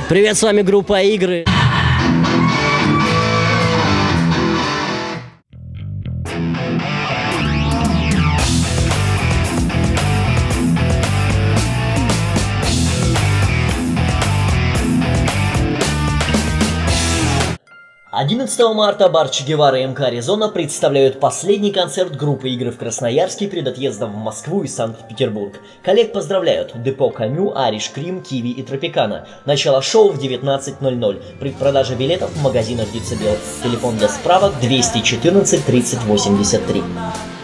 Привет, с вами группа Игры. 11 марта бар Че Гевара и МК Аризона представляют последний концерт группы Игры в Красноярске перед отъездом в Москву и Санкт-Петербург. Коллег поздравляют Депо Камю, Ариш Крим, Киви и Тропикана. Начало шоу в 19:00. Предпродажа билетов в магазинах Децибел. Телефон для справок 214 30 83.